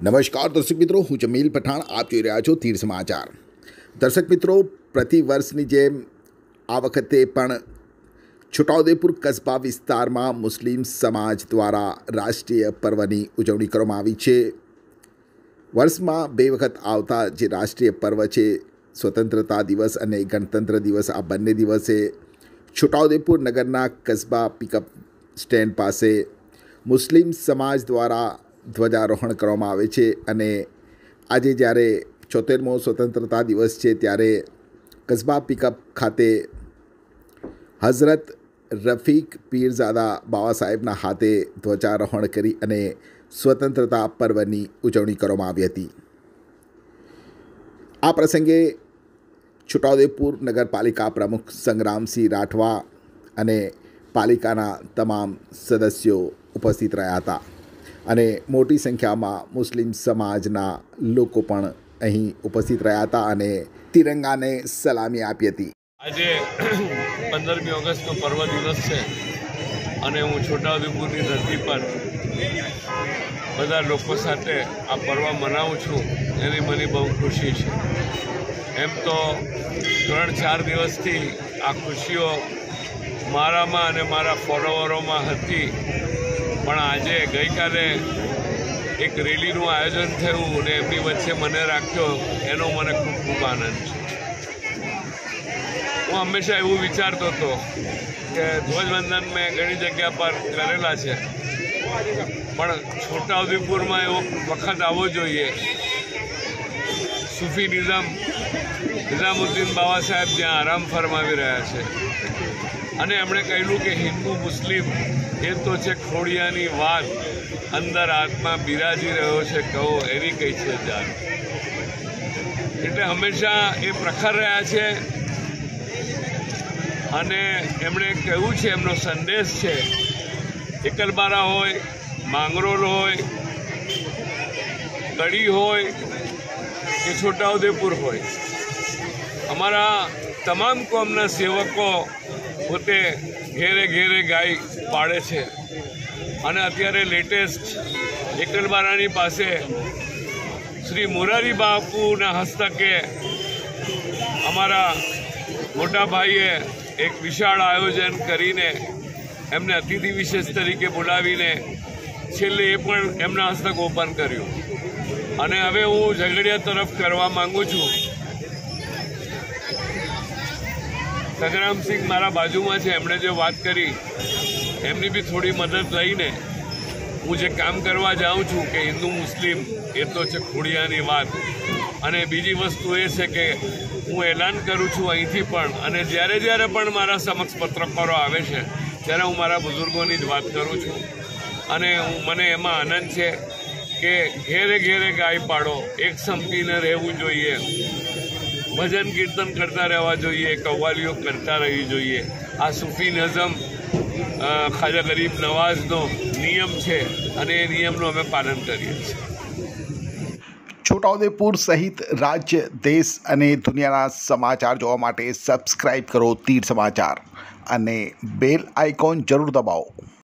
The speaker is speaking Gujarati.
નમસ્કાર દર્શક મિત્રો, હું જમીલ પઠાણ. આપ જોઈ રહ્યા છો તીર સમાચાર. દર્શક મિત્રો, પ્રતિવર્ષની જેમ આ વખતે પણ છોટાઉદેપુર કસ્બા વિસ્તારમાં મુસ્લિમ સમાજ દ્વારા રાષ્ટ્રીય પર્વની ઉજવણી કરવામાં આવી છે. વર્ષમાં 2 વખત આવતા જે રાષ્ટ્રીય પર્વ છે, સ્વતંત્રતા દિવસ અને ગણતંત્ર દિવસ, આ બંને દિવસે છોટાઉદેપુર નગરના કસ્બા પિકઅપ સ્ટેન્ડ પાસે મુસ્લિમ સમાજ દ્વારા ધ્વજારોહણ કરવામાં આવે છે. અને આજે જ્યારે 74મો સ્વતંત્રતા દિવસ છે, ત્યારે કસ્બા પિકઅપ ખાતે હઝરત રફીક પીરઝાદા બાવા સાહેબના હાથે ધ્વજારોહણ કરી અને સ્વતંત્રતા પર્વની ઉજવણી કરવામાં આવી હતી. આ પ્રસંગે છોટાઉદેપુર નગરપાલિકા પ્રમુખ સંગ્રામસિંહ રાઠવા અને પાલિકાના તમામ સદસ્યો ઉપસ્થિત રહ્યા હતા અને મોટી સંખ્યામાં મુસ્લિમ સમાજના લોકો પણ અહીં ઉપસ્થિત રહ્યા હતા અને તિરંગાને સલામી આપી હતી. આજે 15મી ઓગસ્ટનો પર્વ દિવસ છે અને હું છોટાઉદેપુરની ધરતી પર બધા લોકો સાથે આ પર્વ મનાવું છું. એની મને બહુ ખુશી છે. એમ તો 3-4 દિવસથી આ ખુશીઓ મારામાં અને મારા ફોલોવરોમાં હતી, પણ આજે ગઈકાલે એક રેલીનું આયોજન થયું અને એમની વચ્ચે મને રાખ્યો, એનો મને ખૂબ ખૂબ આનંદ છે. હું હંમેશા એવું વિચારતો હતો કે ધ્વજવંદન મેં ઘણી જગ્યા પર કરેલા છે, પણ છોટાઉદેપુરમાં એવો વખત આવવો જોઈએ. સૂફી નિઝામુદ્દીન બાવા સાહેબ જ્યાં આરામ ફરમાવી રહ્યા છે અને એમણે કહેલું કે હિન્દુ મુસ્લિમ એ તો છે ખોડિયાની વાત, અંદર આત્મા બિરાજી રહ્યો છે કહો એની કઈ છે જાત. એટલે હંમેશા એ પ્રખર રહ્યા છે અને એમણે કહ્યું છે, એમનો સંદેશ છે, એકલબારા હોય, માંગરોળ હોય, કડી હોય કે છોટાઉદેપુર હોય, અમારા તમામ કોમના સેવકો પોતે ઘેરે ઘેરે ગાય પાડે છે. અને અત્યારે લેટેસ્ટ એકલબારાની પાસે શ્રી મોરારી બાપુના હસ્તકે અમારા મોટા ભાઈએ એક વિશાળ આયોજન કરીને એમને અતિથિ વિશેષ તરીકે બોલાવીને છેલ્લે એ પણ એમના હસ્તક ઓપન કર્યું. અને હવે હું ઝઘડિયા તરફ કરવા માંગુ છું. સંગ્રામસિંહ મારા બાજુમાં છે, એમણે જે વાત કરી એમની બી થોડી મદદ લઈને હું જે કામ કરવા જાઉં છું કે હિન્દુ મુસ્લિમ એ તો છે ખોડિયાની વાત. અને બીજી વસ્તુ એ છે કે હું એલાન કરું છું અહીંથી પણ, અને જ્યારે પણ મારા સમક્ષ પત્રકારો આવે છે ત્યારે હું મારા બુઝુર્ગોની જ વાત કરું છું. અને મને એમાં આનંદ છે કે ઘેરે ઘેરે ગાય પાડો, એક સંપીને રહેવું જોઈએ, ભજન કીર્તન કરતા રહેવા જોઈએ, કવ્વાલીઓ કરતા રહેવી જોઈએ. આ સૂફી નઝમ ખ્વાજા ગરીબ નવાઝનો નિયમ છે અને એ નિયમનું અમે પાલન કરીએ છીએ. છોટાઉદેપુર સહિત રાજ્ય, દેશ અને દુનિયાના સમાચાર જોવા માટે સબસ્ક્રાઈબ કરો તીર સમાચાર અને બેલ આઇકોન જરૂર દબાવો.